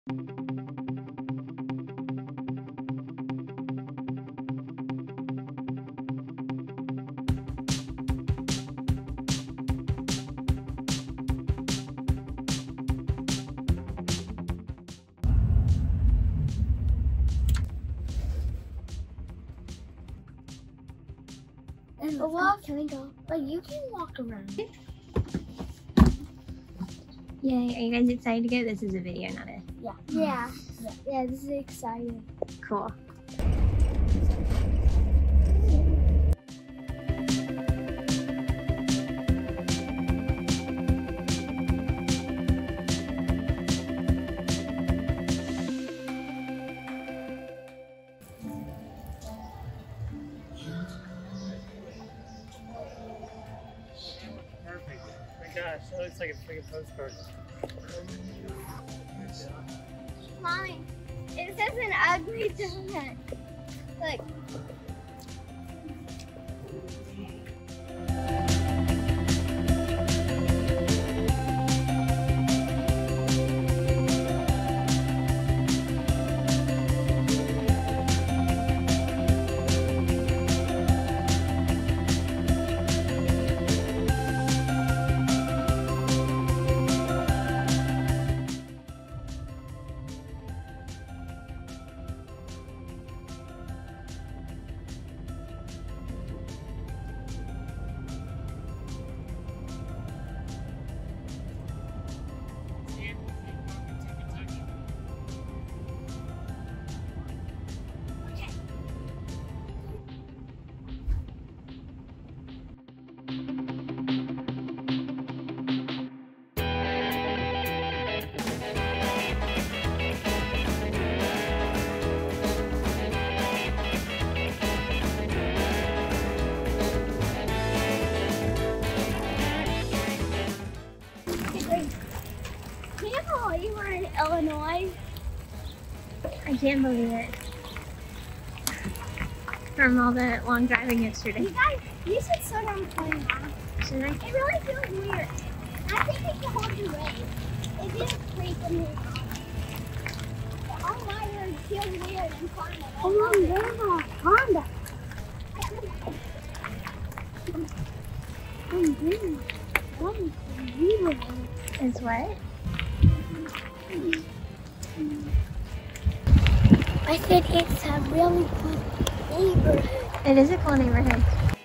Well, can we go? But you can walk around. Yay, are you guys excited to go? This is a video, not a... Yeah, this is exciting. Cool. Perfect. Oh my gosh, that looks like a freaking postcard. Mommy, it says an ugly donut. Look. Can you believe we're in Illinois? I can't believe it. From all the long driving yesterday. You guys, you should slow down playing now. Should I? It really feels weird. I think it's the whole race. It didn't creep when we were gone. Oh my word, it feels weird and fun. Oh yeah, Honda. Is what? I said it's a really cool neighborhood. It is a cool neighborhood.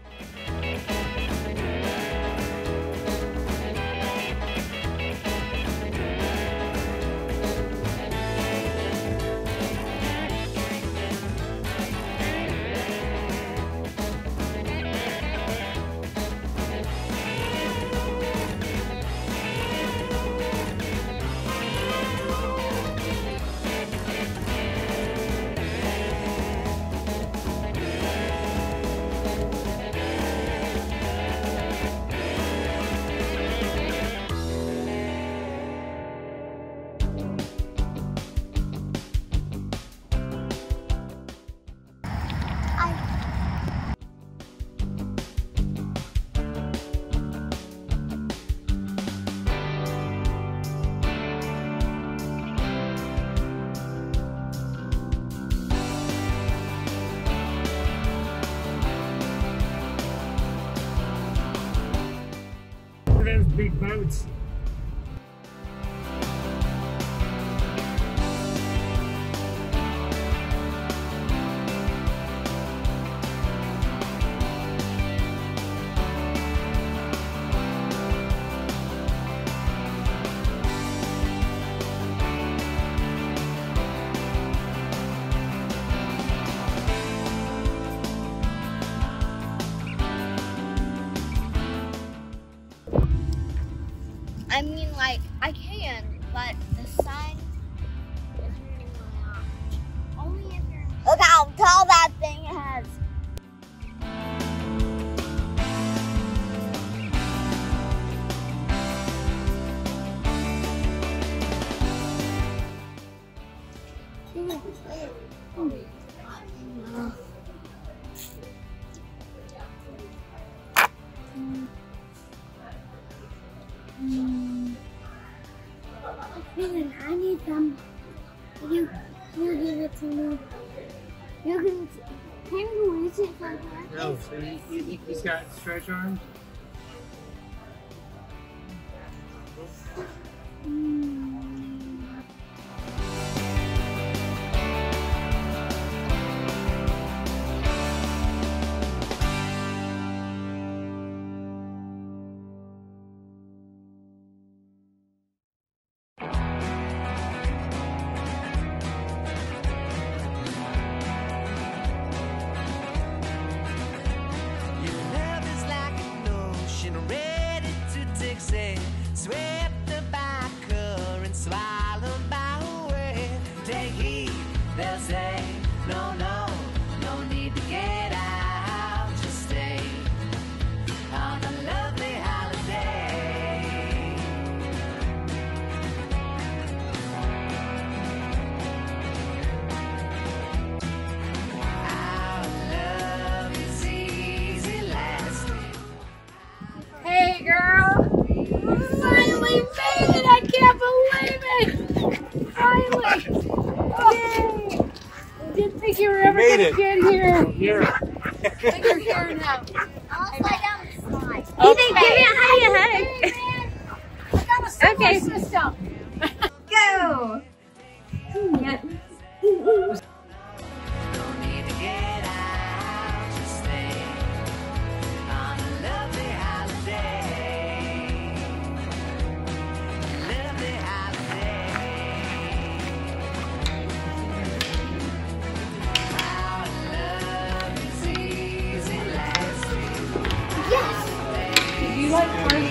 Those big boats. I mean, like, I can, but the sun is really hot. Only if you're... Look how tall that thing is. I need some You give it to me. You give it to Penguins it from her. No, so he's got stretch arms. Hey girl! Finally made it! I can't believe it! Finally! Yay! Didn't think you were ever made gonna it. get here. Here. But you're here now. I'll slide down the slide. Ethan, give me a hug. Okay. System. Go! Yep. You like cars?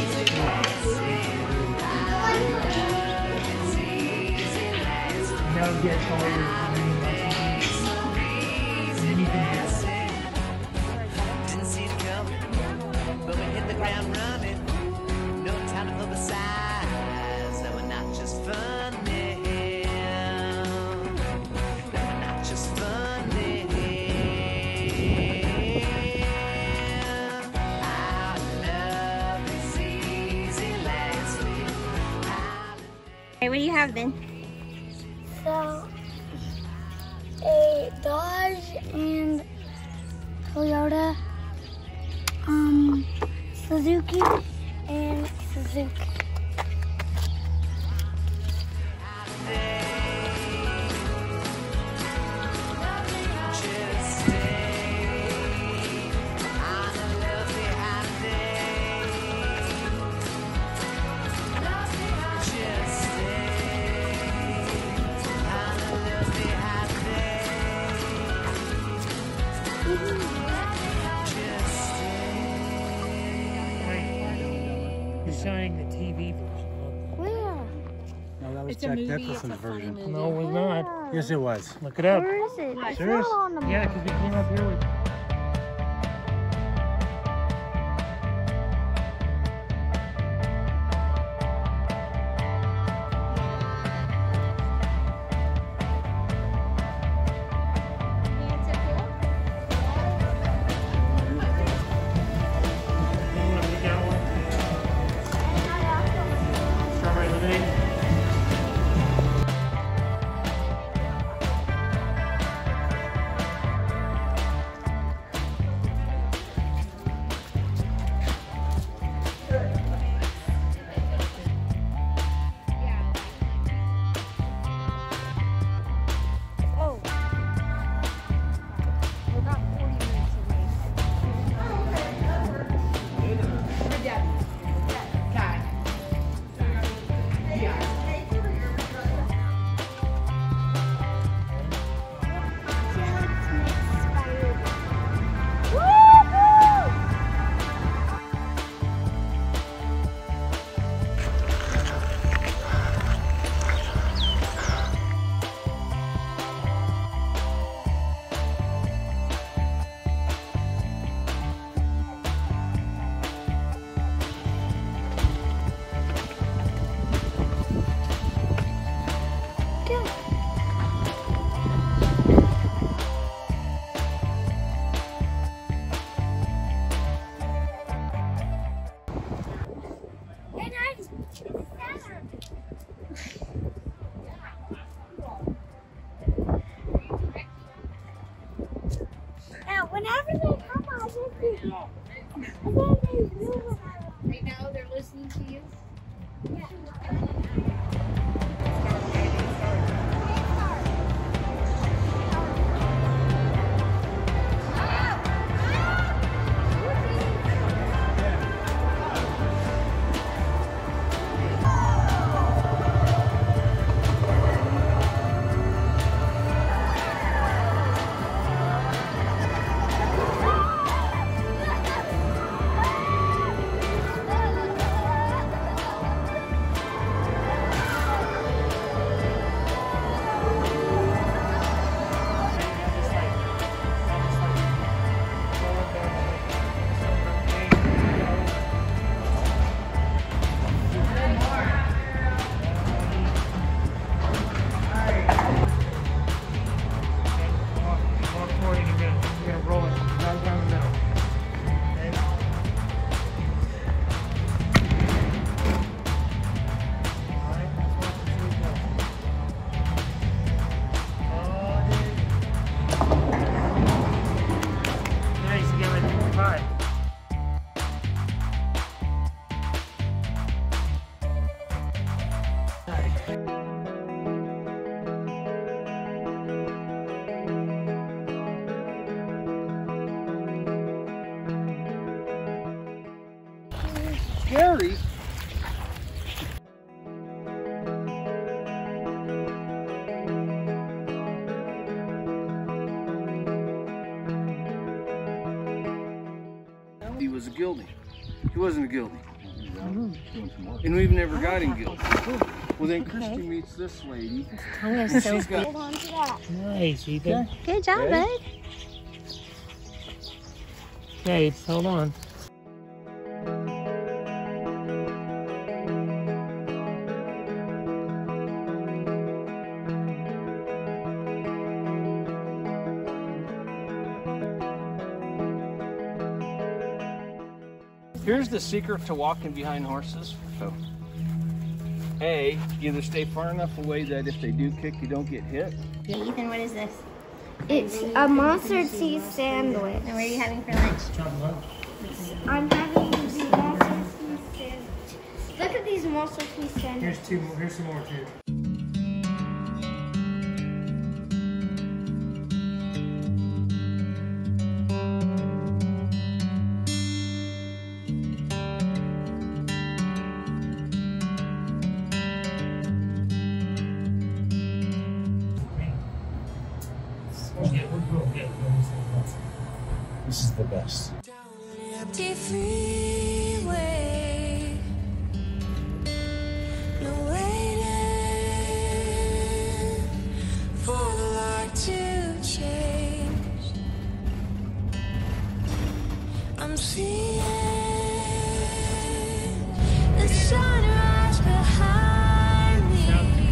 Now get all your green licenses. And you can have Didn't see it coming, but we hit the ground running. No time to publicize that we're not just funny. That we're not just funny. Our love is easy lasting. Okay, what do you have then? So, a Dodge and Toyota, Suzuki and Suzuki. Just stay on a lovely holiday. Just stay on a lovely holiday. Just stay. He's showing the TV version. Where? No, that was Jack Nicholson's version. No, it was not. Yes, it was. Look it up. Where is it? It's Serious? not on the Yeah, because we came up here with. You want to pick out one? Strawberry lemonade? Whenever they come, I just do that. And then they move. They know they're listening to you. Scary. He was guilty. He wasn't guilty. And we've never got him guilty. Well, then Christy meets this lady. Tongue is so She's got Hold on to that. Nice, Ethan. good job, bud. Okay, hold on. Here's the secret to walking behind horses. So, A, either stay far enough away that if they do kick, you don't get hit. Yeah, Ethan, what is this? It's a monster cheese sandwich. And what are you having for lunch? I'm having the monster cheese sandwich. Look at these monster cheese sandwiches. Here's two more. Here's some more too. This is the best. Empty freeway, no waiting for the light to change. I'm seeing the sunrise behind me.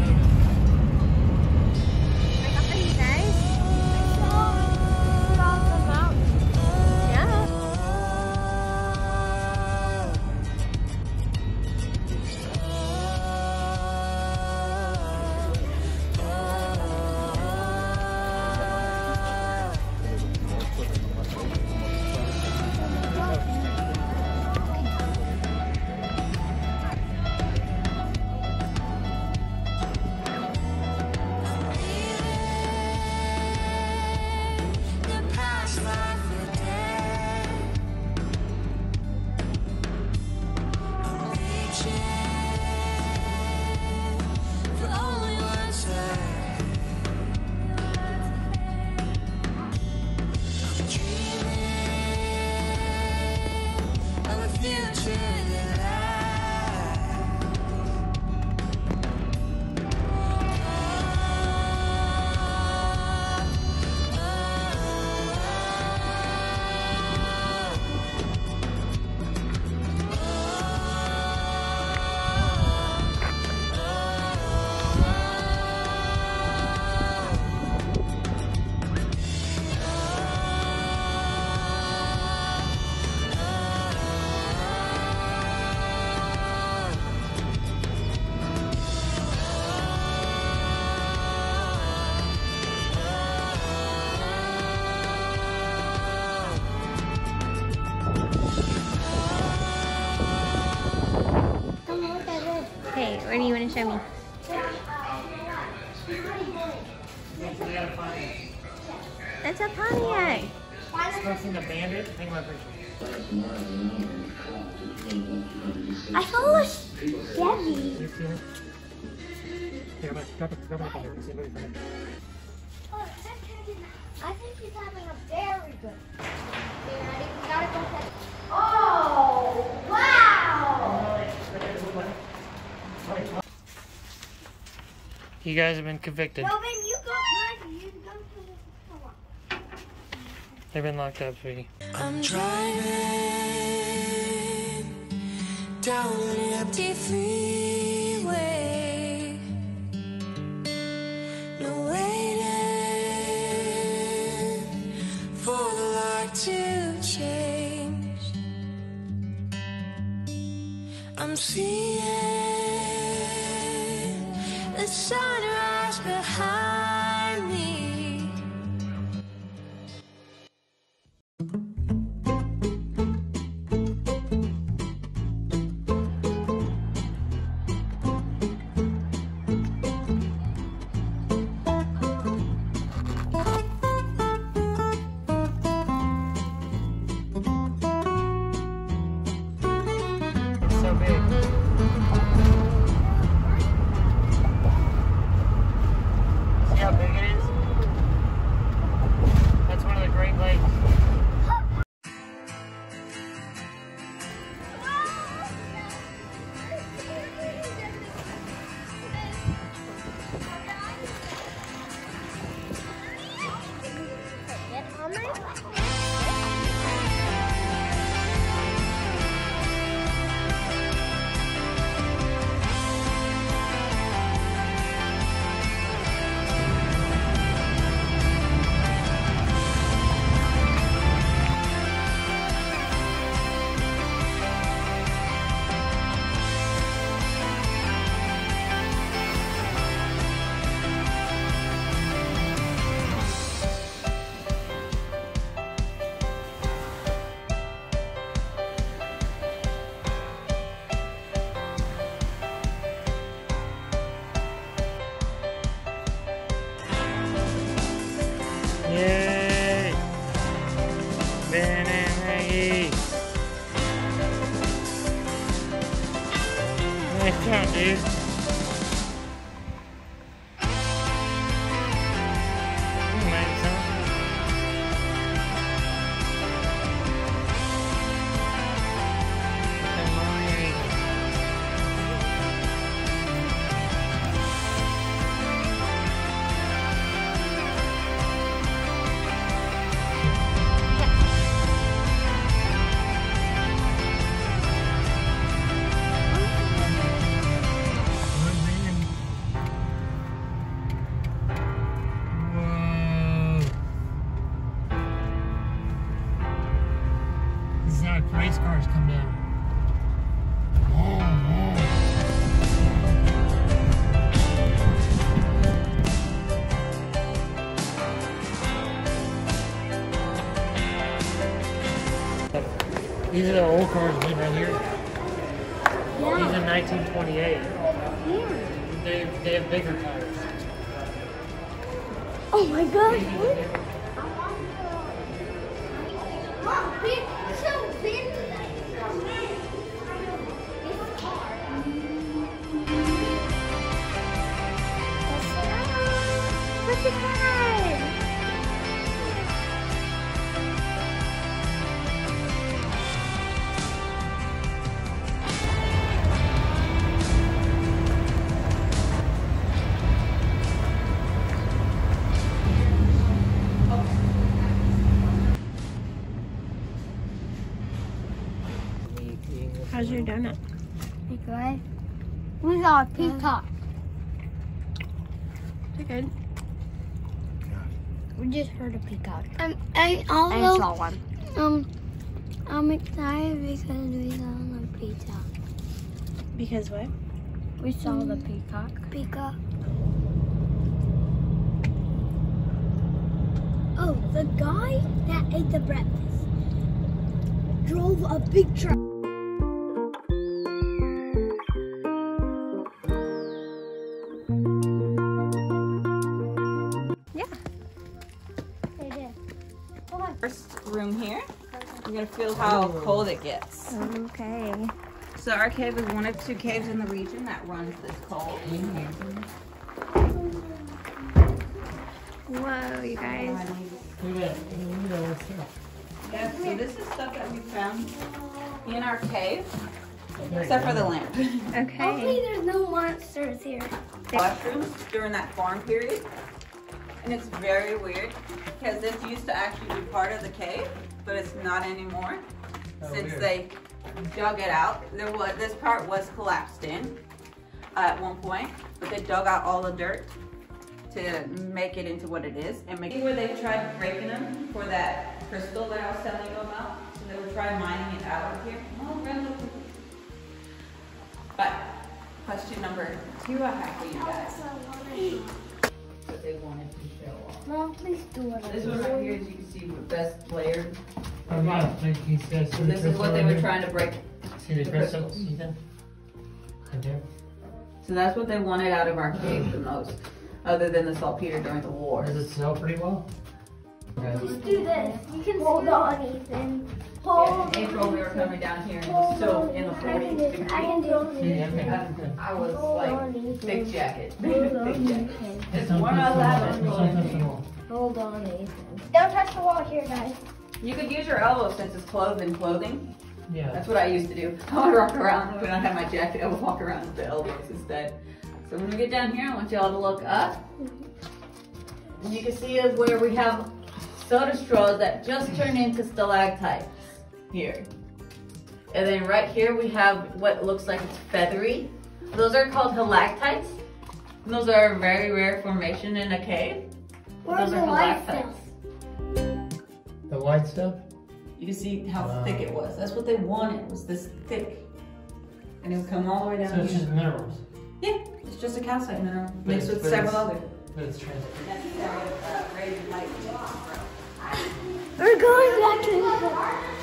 Like up for you guys? What do you want to show me? That's a Pontiac. Supposed to be a bandit? Take my picture. I saw a Chevy. You see it? Here, drop it here. See if we can find it. I think he's having a very good. Okay, ready? We gotta go check. Oh, wow! You guys have been convicted. Robin, you go first. You go to the store. They've been locked up, sweetie. I'm driving down an empty freeway. No waiting for the light to change. I'm seeing the sunrise behind me. So big. See how big it is? That's one of the Great Lakes. Yay! Ben and Maggie. Nice job, dude. You made something. Come on, Maggie. This is how race cars come down. These are the old cars we right here. These are 1928. They have bigger tires. Oh my God! Mom, big, so big. What's it called? How's your donut? You good? We got a peacock. Is it good? We just heard a peacock. I I also saw one. I'm excited because we saw the pizza. Because what? We saw the peacock. Pizza. Oh, the guy that ate the breakfast drove a big truck. I'm gonna feel how cold it gets. Okay. So our cave is one of 2 caves in the region that runs this cold. Whoa, you guys. Yeah, so this is stuff that we found in our cave, except for the lamp. Okay. Hopefully there's no monsters here. Mushrooms during that farm period. And it's very weird because this used to actually be part of the cave, but it's not anymore. Since they dug it out. This part was collapsed in at one point, but they dug out all the dirt to make it into what it is. And make where they tried breaking them for that crystal that I was telling you about. So they would try mining it out of here. But question number 2 I have for you guys. What they wanted to show off. Mom, please do it. This one right here, as you can see, with best player. Oh, yeah. So this is what they were trying to break. See the crystals, Ethan? Right there. So that's what they wanted out of our cave the most, other than the saltpeter during the war. Does it smell pretty well? Just do this. You can hold on, Ethan. Hold. In April, we were coming down here and it was still in the 40s degrees. I can do it. I was like, big jacket. Hold on, Big jacket. Ethan. It's 111. Hold on, Ethan. Don't touch the wall here, guys. You could use your elbow since it's clothed in clothing. Yeah. That's what I used to do. I would walk around when I had my jacket. I would walk around with the elbows instead. So when we get down here, I want y'all to look up. And you can see where we have soda straws that just turned into stalactites here. And then right here we have what looks like it's feathery. Those are called halactites. And those are a very rare formation in a cave. Where's Those the are white halactites. stuff? The white stuff? You can see how thick it was. That's what they wanted, was this thick. And it would come all the way down So it's here. just minerals. Yeah, it's just a calcite mineral But mixed with it's- several other. But it's transparent. That's how raised light. We're going back to the